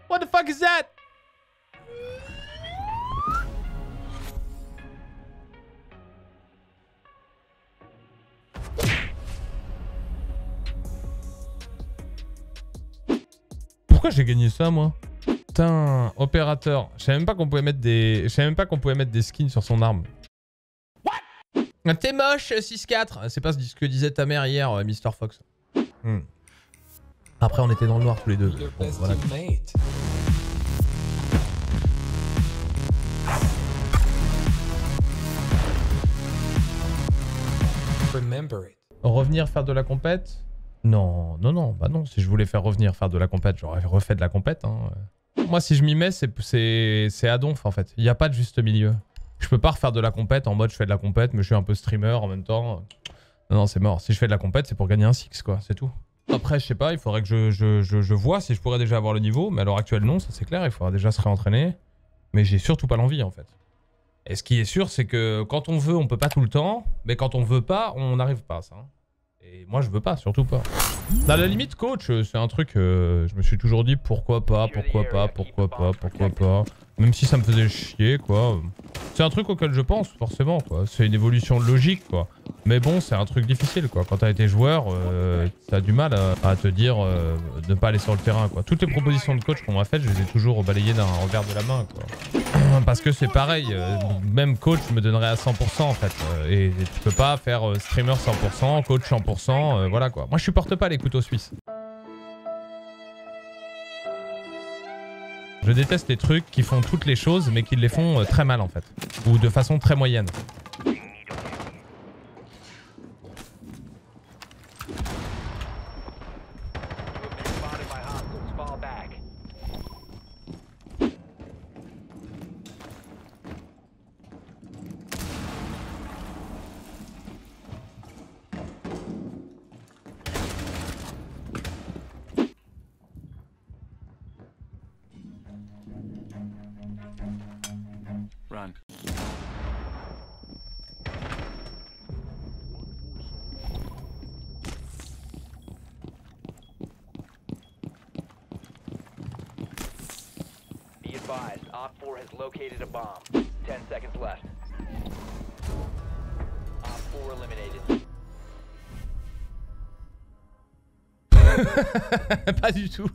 What the fuck is that? Pourquoi j'ai gagné ça, moi? Putain, opérateur. Je savais même pas qu'on pouvait mettre des... Je savais même pas qu'on pouvait mettre des skins sur son arme. What? T'es moche, 6-4. C'est pas ce que disait ta mère hier, Mr. Fox. Après, on était dans le noir tous les deux. Bon, voilà. Revenir faire de la compète? Non, non, non, bah non. Si je voulais faire revenir faire de la compète, j'aurais refait de la compète. Hein. Moi, si je m'y mets, c'est à donf en fait. Il n'y a pas de juste milieu. Je peux pas refaire de la compète en mode je fais de la compète, mais je suis un peu streamer en même temps. Non, non, c'est mort. Si je fais de la compète, c'est pour gagner un 6, quoi. C'est tout. Après, je sais pas, il faudrait que je vois si je pourrais déjà avoir le niveau. Mais à l'heure actuelle, non, ça c'est clair. Il faudra déjà se réentraîner. Mais j'ai surtout pas l'envie en fait. Et ce qui est sûr, c'est que quand on veut, on peut pas tout le temps. Mais quand on veut pas, on n'arrive pas, ça. Et moi, je veux pas, surtout pas. À la limite, coach, c'est un truc, je me suis toujours dit pourquoi pas. Même si ça me faisait chier, quoi. C'est un truc auquel je pense, forcément, quoi. C'est une évolution logique, quoi. Mais bon, c'est un truc difficile, quoi. Quand t'as été joueur, t'as du mal à te dire de pas aller sur le terrain, quoi. Toutes les propositions de coach qu'on m'a faites, je les ai toujours balayées d'un revers de la main, quoi. Parce que c'est pareil, même coach me donnerait à 100% en fait. Et tu peux pas faire streamer 100%, coach 100%, voilà quoi. Moi je supporte pas les couteaux suisses. Je déteste les trucs qui font toutes les choses mais qui les font très mal en fait. Ou de façon très moyenne. Run. Be advised, Op 4 has located a bomb. 10 seconds left. Op 4 eliminated. Pas du tout.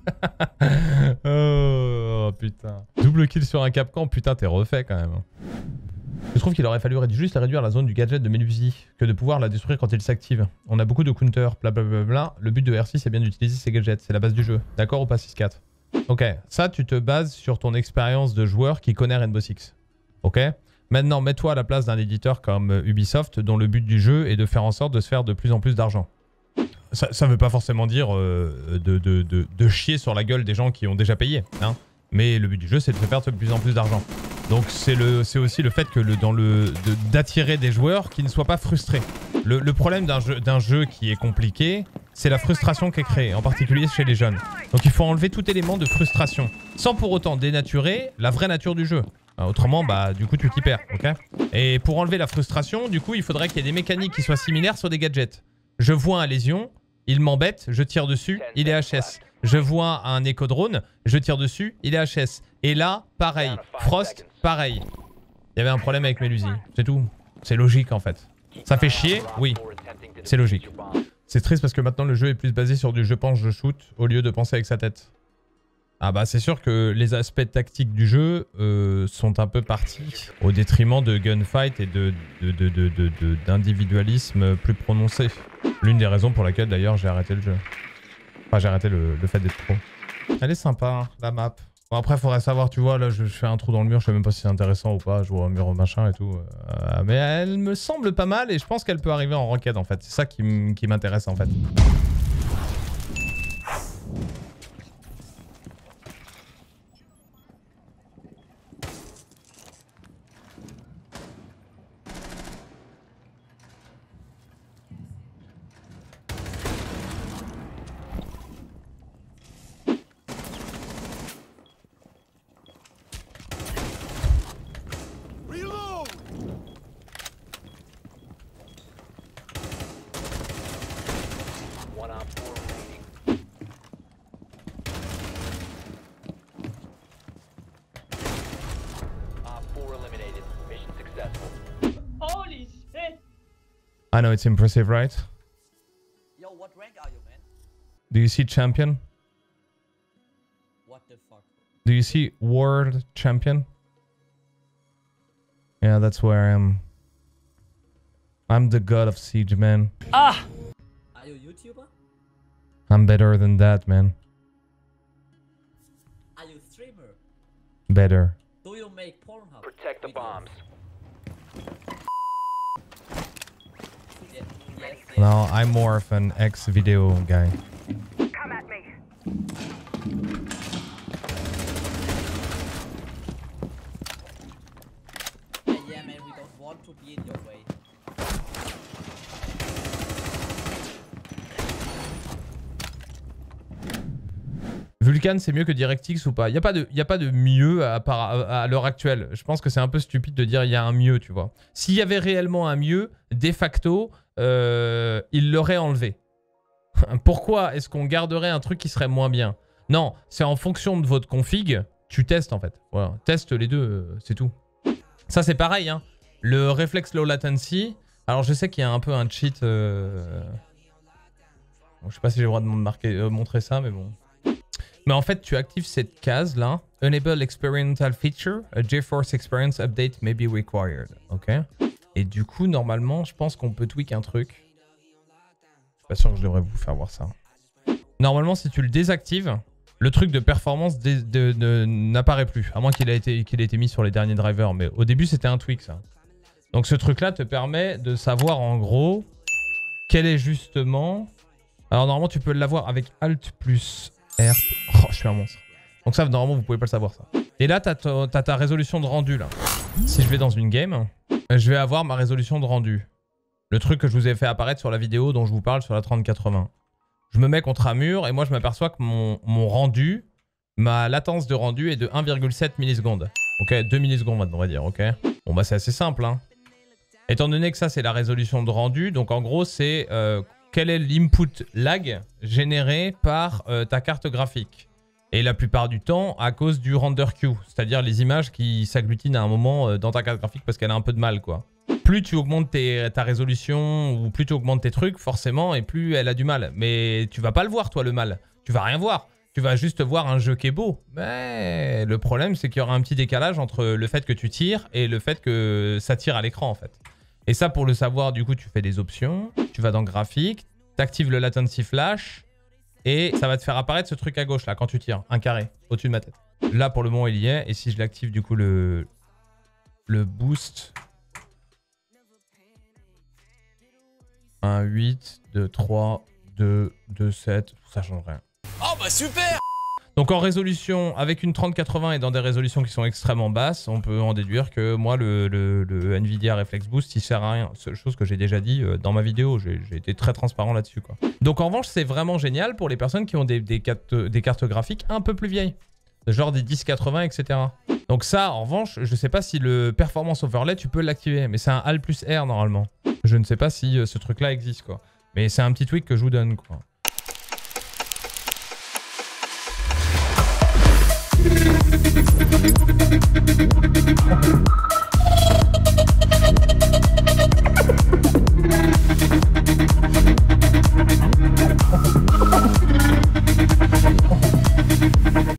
Oh putain. Double kill sur un Capcan, putain t'es refait quand même. Je trouve qu'il aurait fallu juste réduire la zone du gadget de Melusi que de pouvoir la détruire quand il s'active. On a beaucoup de counters, blablabla. Le but de R6 c'est bien d'utiliser ces gadgets, c'est la base du jeu. D'accord ou pas 6-4? Ok, ça tu te bases sur ton expérience de joueur qui connaît Rainbow Six. Ok? Maintenant mets-toi à la place d'un éditeur comme Ubisoft dont le but du jeu est de faire en sorte de se faire de plus en plus d'argent. Ça veut pas forcément dire de chier sur la gueule des gens qui ont déjà payé, hein. Mais le but du jeu, c'est de faire de plus en plus d'argent. Donc c'est aussi le fait que d'attirer des joueurs qui ne soient pas frustrés. Le problème d'un jeu qui est compliqué, c'est la frustration qui est créée, en particulier chez les jeunes. Donc il faut enlever tout élément de frustration, sans pour autant dénaturer la vraie nature du jeu. Autrement, bah du coup tu t'y perds, ok? Et pour enlever la frustration, du coup, il faudrait qu'il y ait des mécaniques qui soient similaires sur des gadgets. Je vois un lésion, il m'embête, je tire dessus, il est HS. Je vois un éco-drone, je tire dessus, il est HS. Et là, pareil. Frost, pareil. Il y avait un problème avec Melusi, c'est tout. C'est logique en fait. Ça fait chier, oui. C'est logique. C'est triste parce que maintenant le jeu est plus basé sur du je pense, je shoot au lieu de penser avec sa tête. Ah bah c'est sûr que les aspects tactiques du jeu sont un peu partis au détriment de gunfight et d'individualisme plus prononcé. L'une des raisons pour laquelle d'ailleurs j'ai arrêté le jeu. Enfin j'ai arrêté le fait d'être pro. Elle est sympa hein, la map. Bon après faudrait savoir, tu vois là je fais un trou dans le mur, je sais même pas si c'est intéressant ou pas, je vois un mur machin et tout. Mais elle me semble pas mal et je pense qu'elle peut arriver en ranked en fait. C'est ça qui m'intéresse en fait. I know it's impressive, right? Yo, what rank are you, man? Do you see champion? What the fuck? Do you see world champion? Yeah, that's where I am. I'm the god of Siege, man. Are you a YouTuber? I'm better than that, man. Are you a streamer? Better. Do you make Pornhub? Protect the videos? bombs. Yes. No, I'm more of an ex-video guy. Come at me. Yeah, man, we don't want to be in your way. Vulcan, c'est mieux que DirectX ou pas? Il n'y a pas de mieux à l'heure actuelle. Je pense que c'est un peu stupide de dire il y a un mieux, tu vois. S'il y avait réellement un mieux, de facto, il l'aurait enlevé. Pourquoi est-ce qu'on garderait un truc qui serait moins bien? Non, c'est en fonction de votre config, tu testes en fait. Voilà, teste les deux, c'est tout. Ça c'est pareil, hein. Le reflex low latency, alors je sais qu'il y a un peu un cheat. Bon, je sais pas si j'ai le droit de montrer ça, mais bon. Mais en fait, tu actives cette case là. Enable experimental feature. A GeForce Experience update may be required. Ok. Et du coup, normalement, je pense qu'on peut tweak un truc. Je suis pas sûr que je devrais vous faire voir ça. Normalement, si tu le désactives, le truc de performance n'apparaît plus. À moins qu'il ait été mis sur les derniers drivers. Mais au début, c'était un tweak ça. Donc ce truc là te permet de savoir en gros quel est justement... Alors normalement, tu peux l'avoir avec Alt plus R. Oh, je suis un monstre. Donc ça, normalement, vous pouvez pas le savoir, ça. Et là, t'as ta résolution de rendu, là. Si je vais dans une game, je vais avoir ma résolution de rendu. Le truc que je vous ai fait apparaître sur la vidéo dont je vous parle sur la 3080. Je me mets contre un mur et moi, je m'aperçois que mon rendu, ma latence de rendu est de 1,7 millisecondes. Ok, 2 millisecondes maintenant, on va dire, ok. Bon, bah, c'est assez simple, hein. Étant donné que ça, c'est la résolution de rendu, donc en gros, c'est... quel est l'input lag généré par ta carte graphique. Et la plupart du temps, à cause du render queue, c'est-à-dire les images qui s'agglutinent à un moment dans ta carte graphique parce qu'elle a un peu de mal, quoi. Plus tu augmentes ta résolution ou plus tu augmentes tes trucs, forcément, et plus elle a du mal. Mais tu vas pas le voir, toi, le mal. Tu vas rien voir. Tu vas juste voir un jeu qui est beau. Mais le problème, c'est qu'il y aura un petit décalage entre le fait que tu tires et le fait que ça tire à l'écran, en fait. Et ça, pour le savoir, du coup, tu fais des options. Tu vas dans graphique, tu actives le latency flash et ça va te faire apparaître ce truc à gauche, là, quand tu tires. Un carré, au-dessus de ma tête. Là, pour le moment, il y est. Et si je l'active, du coup, le boost... 1, 8, 2, 3, 2, 2, 7... Ça change rien. Oh bah super! Donc en résolution, avec une 3080 et dans des résolutions qui sont extrêmement basses, on peut en déduire que moi, le Nvidia Reflex Boost, il sert à rien. Seule chose que j'ai déjà dit dans ma vidéo, j'ai été très transparent là-dessus, quoi. Donc en revanche, c'est vraiment génial pour les personnes qui ont des cartes graphiques un peu plus vieilles. Genre des 1080, etc. Donc ça, en revanche, je sais pas si le Performance Overlay, tu peux l'activer. Mais c'est un Alt plus R normalement. Je ne sais pas si ce truc-là existe, quoi. Mais c'est un petit tweak que je vous donne, quoi.